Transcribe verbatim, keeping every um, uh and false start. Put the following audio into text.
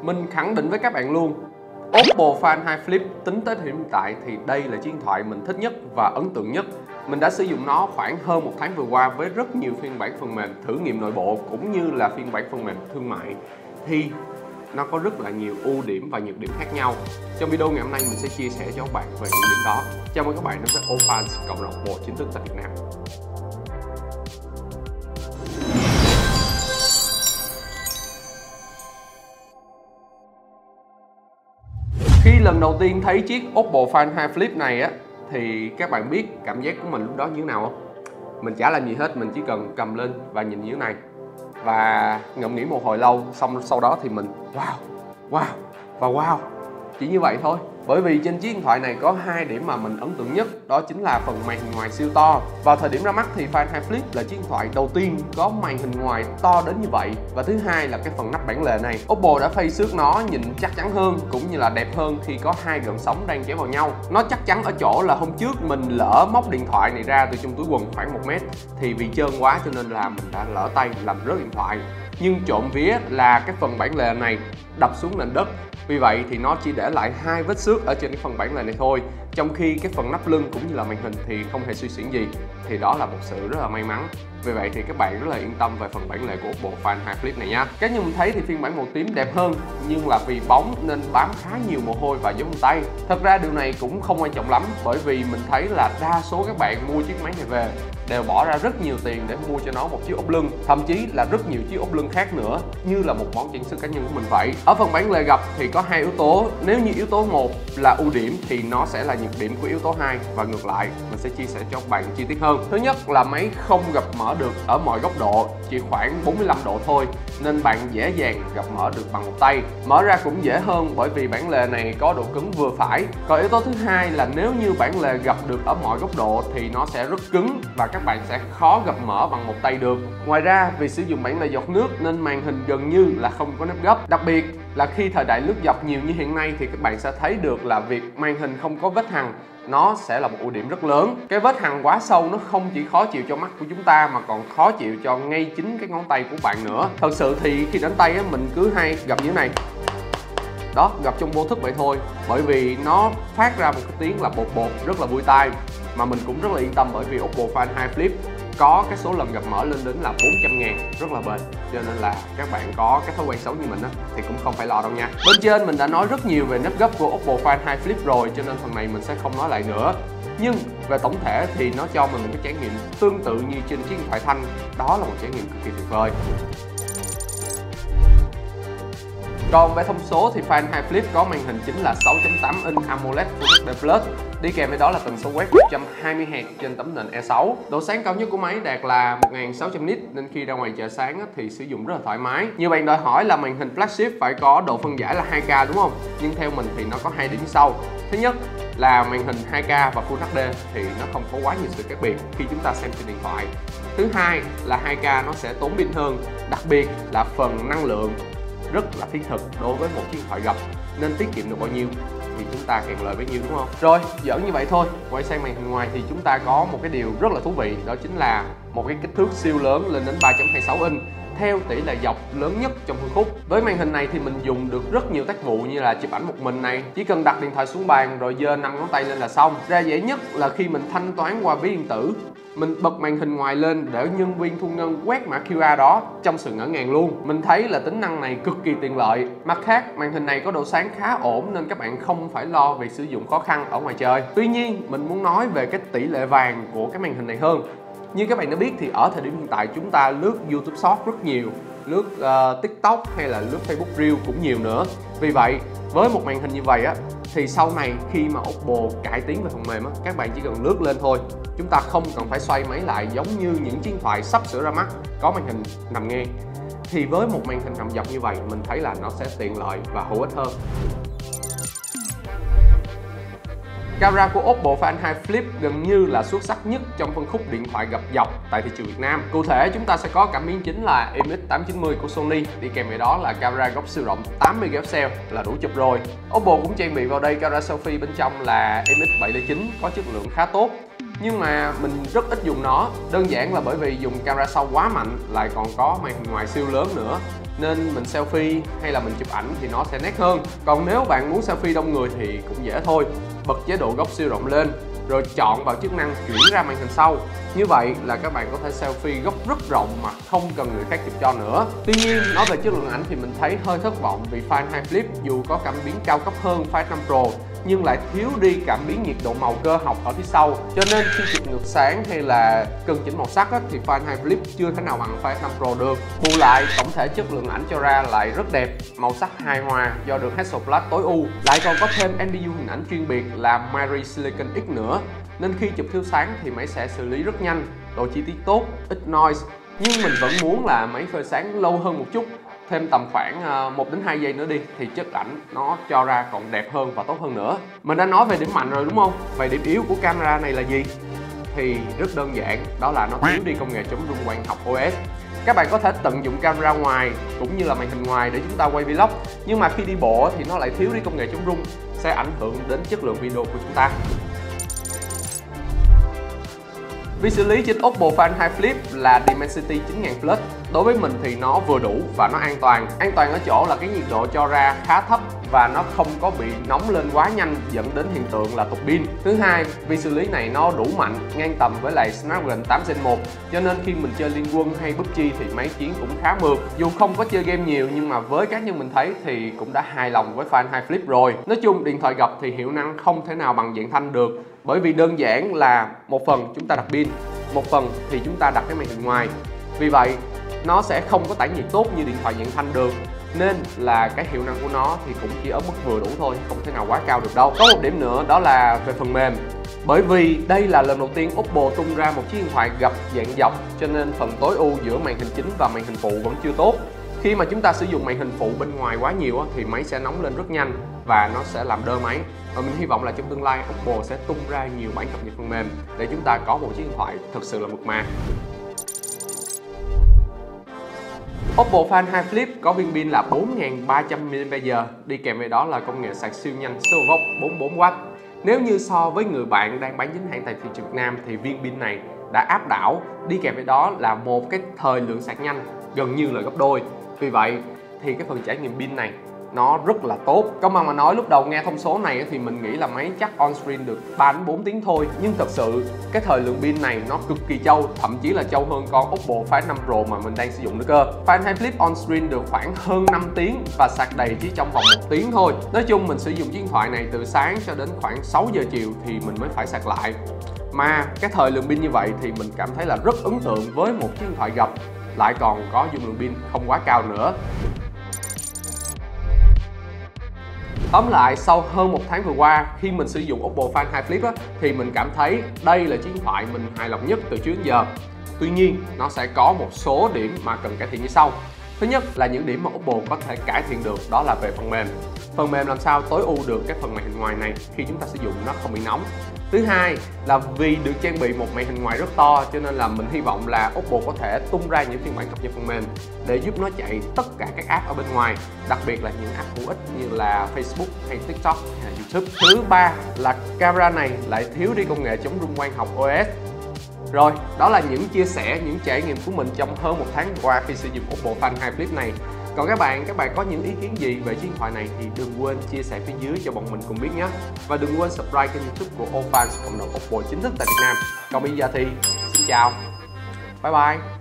Mình khẳng định với các bạn luôn, Oppo Find hai Flip tính tới thời điểm hiện tại thì đây là chiếc điện thoại mình thích nhất và ấn tượng nhất. Mình đã sử dụng nó khoảng hơn một tháng vừa qua với rất nhiều phiên bản phần mềm thử nghiệm nội bộ cũng như là phiên bản phần mềm thương mại. Thì nó có rất là nhiều ưu điểm và nhược điểm khác nhau. Trong video ngày hôm nay mình sẽ chia sẻ cho các bạn về những điểm đó. Chào mừng các bạn đến với Ofans, cộng đồng Oppo chính thức tại Việt Nam. Khi lần đầu tiên thấy chiếc Oppo Find hai Flip này á, thì các bạn biết cảm giác của mình lúc đó như thế nào không? Mình chả làm gì hết, mình chỉ cần cầm lên và nhìn như thế này và ngẫm nghĩ một hồi lâu, xong sau đó thì mình wow, wow và wow, chỉ như vậy thôi. Bởi vì trên chiếc điện thoại này có hai điểm mà mình ấn tượng nhất, đó chính là phần màn hình ngoài siêu to. Vào thời điểm ra mắt thì Find hai Flip là chiếc điện thoại đầu tiên có màn hình ngoài to đến như vậy. Và thứ hai là cái phần nắp bản lề này, Oppo đã phay xước nó nhìn chắc chắn hơn cũng như là đẹp hơn khi có hai gợn sóng đang chéo vào nhau. Nó chắc chắn ở chỗ là hôm trước mình lỡ móc điện thoại này ra từ trong túi quần khoảng một mét thì vì trơn quá cho nên là mình đã lỡ tay làm rớt điện thoại. Nhưng trộm vía là cái phần bản lề này đập xuống nền đất, vì vậy thì nó chỉ để lại hai vết xước ở trên cái phần bản lề này thôi, trong khi cái phần nắp lưng cũng như là màn hình thì không hề suy xuyển gì, thì đó là một sự rất là may mắn. Vì vậy thì các bạn rất là yên tâm về phần bản lề của Oppo Find hai Flip này nha. Cá nhân mình thấy thì phiên bản màu tím đẹp hơn, nhưng là vì bóng nên bám khá nhiều mồ hôi và dấu vân tay. Thật ra điều này cũng không quan trọng lắm, bởi vì mình thấy là đa số các bạn mua chiếc máy này về đều bỏ ra rất nhiều tiền để mua cho nó một chiếc ốp lưng, thậm chí là rất nhiều chiếc ốp lưng khác nữa, như là một món trang sức cá nhân của mình vậy. Ở phần bản lề gập thì có hai yếu tố, nếu như yếu tố một là ưu điểm thì nó sẽ là nhược điểm của yếu tố hai, và ngược lại. Mình sẽ chia sẻ cho các bạn chi tiết hơn. Thứ nhất là máy không gập mở được ở mọi góc độ, chỉ khoảng bốn mươi lăm độ thôi, nên bạn dễ dàng gập mở được bằng một tay. Mở ra cũng dễ hơn bởi vì bản lề này có độ cứng vừa phải. Còn yếu tố thứ hai là nếu như bản lề gập được ở mọi góc độ thì nó sẽ rất cứng và các bạn sẽ khó gập mở bằng một tay được. Ngoài ra, vì sử dụng bản lề giọt nước nên màn hình gần như là không có nếp gấp. Đặc biệt là khi thời đại lướt dọc nhiều như hiện nay thì các bạn sẽ thấy được là việc màn hình không có vết hằn nó sẽ là một ưu điểm rất lớn. Cái vết hằn quá sâu nó không chỉ khó chịu cho mắt của chúng ta mà còn khó chịu cho ngay chính cái ngón tay của bạn nữa. Thật sự thì khi đánh tay á, mình cứ hay gập như thế này đó, gập trong vô thức vậy thôi, bởi vì nó phát ra một cái tiếng là bột bột rất là vui tai. Mà mình cũng rất là yên tâm bởi vì Oppo Find hai Flip có cái số lần gập mở lên đến là bốn trăm ngàn, rất là bền, cho nên là các bạn có cái thói quen xấu như mình á thì cũng không phải lo đâu nha. Bên trên mình đã nói rất nhiều về nếp gấp của Oppo Find hai Flip rồi, cho nên phần này mình sẽ không nói lại nữa. Nhưng về tổng thể thì nó cho mình một cái trải nghiệm tương tự như trên chiếc điện thoại thanh, đó là một trải nghiệm cực kỳ tuyệt vời. Còn về thông số thì Find hai Flip có màn hình chính là sáu chấm tám inch AMOLED Full ếch đê Plus, đi kèm với đó là tần số quét một trăm hai mươi héc trên tấm nền E sáu. Độ sáng cao nhất của máy đạt là một nghìn sáu trăm nit nên khi ra ngoài chợ sáng thì sử dụng rất là thoải mái. Nhiều bạn đòi hỏi là màn hình flagship phải có độ phân giải là hai K đúng không? Nhưng theo mình thì nó có hai điểm sau. Thứ nhất là màn hình hai K và Full ếch đê thì nó không có quá nhiều sự khác biệt khi chúng ta xem trên điện thoại. Thứ hai là hai K nó sẽ tốn pin hơn, đặc biệt là phần năng lượng rất là thiết thực đối với một chiếc điện thoại gập, nên tiết kiệm được bao nhiêu thì chúng ta càng lợi bấy nhiêu, đúng không? Rồi, giỡn như vậy thôi. Quay sang màn hình ngoài thì chúng ta có một cái điều rất là thú vị, đó chính là một cái kích thước siêu lớn lên đến ba chấm hai sáu inch theo tỷ lệ dọc lớn nhất trong phân khúc. Với màn hình này thì mình dùng được rất nhiều tác vụ như là chụp ảnh một mình này, chỉ cần đặt điện thoại xuống bàn rồi giơ năm ngón tay lên là xong. Ra dễ nhất là khi mình thanh toán qua ví điện tử, mình bật màn hình ngoài lên để nhân viên thu ngân quét mã Q R đó trong sự ngỡ ngàng luôn. Mình thấy là tính năng này cực kỳ tiện lợi. Mặt khác, màn hình này có độ sáng khá ổn nên các bạn không phải lo việc sử dụng khó khăn ở ngoài trời. Tuy nhiên, mình muốn nói về cái tỷ lệ vàng của cái màn hình này hơn. Như các bạn đã biết thì ở thời điểm hiện tại chúng ta lướt YouTube Short rất nhiều, lướt uh, TikTok hay là lướt Facebook Reel cũng nhiều nữa. Vì vậy, với một màn hình như vậy á thì sau này khi mà Oppo cải tiến về phần mềm á, các bạn chỉ cần lướt lên thôi. Chúng ta không cần phải xoay máy lại giống như những chiếc điện thoại sắp sửa ra mắt có màn hình nằm ngang. Thì với một màn hình nằm dọc như vậy, mình thấy là nó sẽ tiện lợi và hữu ích hơn. Camera của Oppo Find hai Flip gần như là xuất sắc nhất trong phân khúc điện thoại gập dọc tại thị trường Việt Nam. Cụ thể chúng ta sẽ có cảm biến chính là I M X tám chín mươi của Sony, đi kèm với đó là camera góc siêu rộng tám megapixel là đủ chụp rồi. Oppo cũng trang bị vào đây camera selfie bên trong là I M X bảy không chín có chất lượng khá tốt. nhưng mà mình rất ít dùng nó. Đơn giản là bởi vì dùng camera sau quá mạnh, lại còn có màn hình ngoài siêu lớn nữa, nên mình selfie hay là mình chụp ảnh thì nó sẽ nét hơn. Còn nếu bạn muốn selfie đông người thì cũng dễ thôi. Bật chế độ góc siêu rộng lên, rồi chọn vào chức năng chuyển ra màn hình sau. Như vậy là các bạn có thể selfie góc rất rộng mà không cần người khác chụp cho nữa. Tuy nhiên, nói về chất lượng ảnh thì mình thấy hơi thất vọng vì Find hai Flip dù có cảm biến cao cấp hơn Find năm Pro nhưng lại thiếu đi cảm biến nhiệt độ màu cơ học ở phía sau. Cho nên khi chụp ngược sáng hay là cân chỉnh màu sắc á, thì Find hai Flip chưa thể nào bằng Find năm Pro được. Bù lại, tổng thể chất lượng ảnh cho ra lại rất đẹp, màu sắc hài hòa do được Hasselblad tối ưu, lại còn có thêm en pê u hình ảnh chuyên biệt là Miri Silicon X nữa. Nên khi chụp thiếu sáng thì máy sẽ xử lý rất nhanh, độ chi tiết tốt, ít noise. Nhưng mình vẫn muốn là máy phơi sáng lâu hơn một chút, thêm tầm khoảng một đến hai giây nữa đi thì chất ảnh nó cho ra còn đẹp hơn và tốt hơn nữa. Mình đã nói về điểm mạnh rồi đúng không? Vậy điểm yếu của camera này là gì? Thì rất đơn giản, đó là nó thiếu đi công nghệ chống rung quang học o ét. Các bạn có thể tận dụng camera ngoài cũng như là màn hình ngoài để chúng ta quay vlog, nhưng mà khi đi bộ thì nó lại thiếu đi công nghệ chống rung, sẽ ảnh hưởng đến chất lượng video của chúng ta. Vi xử lý trên Oppo Find hai Flip là Dimensity chín nghìn Plus. Đối với mình thì nó vừa đủ và nó an toàn. An toàn ở chỗ là cái nhiệt độ cho ra khá thấp và nó không có bị nóng lên quá nhanh dẫn đến hiện tượng là tụt pin. Thứ hai, vi xử lý này nó đủ mạnh, ngang tầm với lại Snapdragon tám Gen một, cho nên khi mình chơi Liên Quân hay pê u bê giê thì máy chiến cũng khá mượt. Dù không có chơi game nhiều nhưng mà với cá nhân mình thấy thì cũng đã hài lòng với Find hai Flip rồi. Nói chung điện thoại gập thì hiệu năng không thể nào bằng dạng thanh được, bởi vì đơn giản là một phần chúng ta đặt pin, một phần thì chúng ta đặt cái màn hình ngoài. Vì vậy nó sẽ không có tản nhiệt tốt như điện thoại dạng thanh được, nên là cái hiệu năng của nó thì cũng chỉ ở mức vừa đủ thôi, không thể nào quá cao được đâu. Có một điểm nữa đó là về phần mềm. Bởi vì đây là lần đầu tiên Oppo tung ra một chiếc điện thoại gập dạng dọc, cho nên phần tối ưu giữa màn hình chính và màn hình phụ vẫn chưa tốt. Khi mà chúng ta sử dụng màn hình phụ bên ngoài quá nhiều thì máy sẽ nóng lên rất nhanh và nó sẽ làm đơ máy. Và mình hy vọng là trong tương lai Oppo sẽ tung ra nhiều bản cập nhật phần mềm để chúng ta có một chiếc điện thoại thực sự là mượt mà. Oppo Find hai Flip có viên pin là bốn nghìn ba trăm mi li am pe giờ, đi kèm với đó là công nghệ sạc siêu nhanh Silvox bốn mươi bốn oát. Nếu như so với người bạn đang bán chính hãng tại thị trường Việt Nam thì viên pin này đã áp đảo, đi kèm với đó là một cái thời lượng sạc nhanh gần như là gấp đôi. Vì vậy thì cái phần trải nghiệm pin này nó rất là tốt. Công bằng mà nói, lúc đầu nghe thông số này thì mình nghĩ là máy chắc on screen được ba đến bốn tiếng thôi, nhưng thật sự cái thời lượng pin này nó cực kỳ trâu, thậm chí là trâu hơn con Oppo Find năm Pro mà mình đang sử dụng nữa cơ. Find hai Flip on screen được khoảng hơn năm tiếng và sạc đầy chỉ trong vòng một tiếng thôi. Nói chung mình sử dụng chiếc điện thoại này từ sáng cho đến khoảng sáu giờ chiều thì mình mới phải sạc lại. Mà cái thời lượng pin như vậy thì mình cảm thấy là rất ấn tượng với một chiếc điện thoại gập, lại còn có dung lượng pin không quá cao nữa. Tóm lại, sau hơn một tháng vừa qua, khi mình sử dụng Oppo Find hai Flip á, thì mình cảm thấy đây là chiếc điện thoại mình hài lòng nhất từ trước đến giờ. Tuy nhiên, nó sẽ có một số điểm mà cần cải thiện như sau. Thứ nhất là những điểm mà Oppo có thể cải thiện được, đó là về phần mềm. Phần mềm làm sao tối ưu được cái phần màn hình ngoài này khi chúng ta sử dụng nó không bị nóng. Thứ hai là vì được trang bị một màn hình ngoài rất to, cho nên là mình hy vọng là Oppo có thể tung ra những phiên bản cập nhật phần mềm để giúp nó chạy tất cả các app ở bên ngoài, đặc biệt là những app hữu ích như là Facebook hay TikTok hay là YouTube. Thứ ba là camera này lại thiếu đi công nghệ chống rung quang học o ét. Rồi, đó là những chia sẻ, những trải nghiệm của mình trong hơn một tháng qua khi sử dụng Oppo Find hai Flip này. Còn các bạn, các bạn có những ý kiến gì về chiếc điện thoại này thì đừng quên chia sẻ phía dưới cho bọn mình cùng biết nhé. Và đừng quên subscribe kênh YouTube của Ofans, cộng đồng Oppo chính thức tại Việt Nam. Còn bây giờ thì xin chào, bye bye.